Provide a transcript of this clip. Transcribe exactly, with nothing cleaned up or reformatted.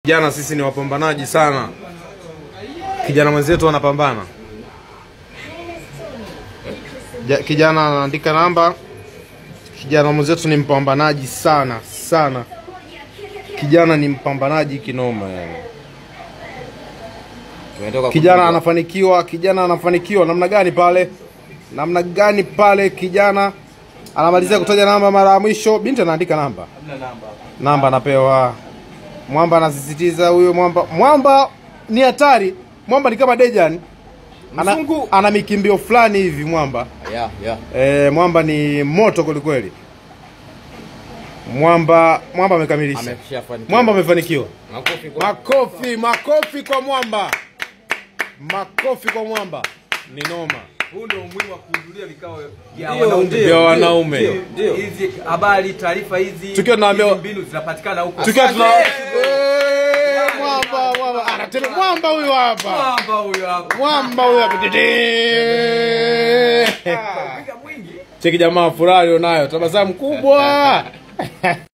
Kijana sisi ni wapambanaji sana. Kijana mwenzetu anapambana. Kijana anaandika namba. Kijana mwenzetu ni mpambanaji sana sana. Kijana ni mpambanaji kinoma yani. Kijana anafanikiwa, kijana anafanikiwa namna gani pale? Namna gani pale kijana anamalizia kutaja namba mara ya mwisho, binti anaandika namba. Namba. Namba anapewa. Mwamba anasisitiza huyo mwamba. Mwamba ni hatari. Mwamba ni kama Dejan. Ana, ana mikimbio fulani hivi mwamba. Yeah, yeah. Eh, mwamba ni moto kweli kweli. Mwamba mwamba amekamilisha. Mwamba amefanikiwa. Makofi kwa makofi, makofi kwa mwamba. Makofi kwa mwamba. Ni noma. Huu ndio umuhimu wa kuhudhuria vikao vya wanaume. Ndio. Hizi habari, taarifa hizi, tukiwa tunaambia mbinu zinapatikana huko. Tukiwa tuna mwamba, mwamba anatema mwamba huyu hapa. Mwamba huyu hapa. Mwamba huyu hapa. Cheki jamaa furaha leo nayo. Tabasamu kubwa.